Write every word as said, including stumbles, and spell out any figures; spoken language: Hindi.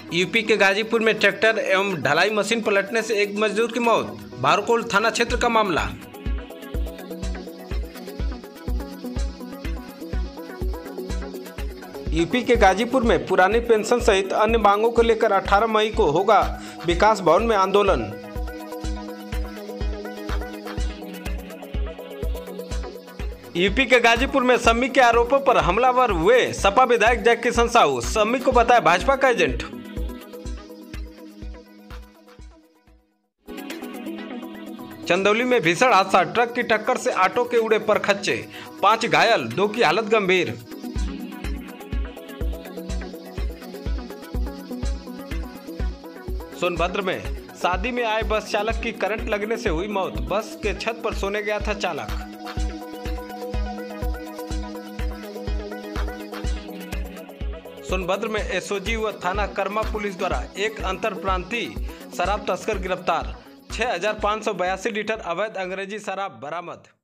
यूपी के गाजीपुर में ट्रैक्टर एवं ढलाई मशीन पलटने से एक मजदूर की मौत। बारकोल थाना क्षेत्र का मामला। यूपी के गाजीपुर में पुरानी पेंशन सहित अन्य मांगों को लेकर अठारह मई को होगा विकास भवन में आंदोलन। यूपी के गाजीपुर में सम्मी के आरोपों पर हमलावर हुए सपा विधायक जय किशन साहू। सम्मी को बताया भाजपा का एजेंट। चंदौली में भीषण हादसा, ट्रक की टक्कर से ऑटो के उड़े पर खच्चे, पांच घायल, दो की हालत गंभीर। सोनभद्र में शादी में आए बस चालक की करंट लगने से हुई मौत। बस के छत पर सोने गया था चालक। सोनभद्र में एसओजी व थाना कर्मा पुलिस द्वारा एक अंतरप्रांतीय शराब तस्कर गिरफ्तार। छह हजार पाँच सौ बयासी लीटर अवैध अंग्रेजी शराब बरामद।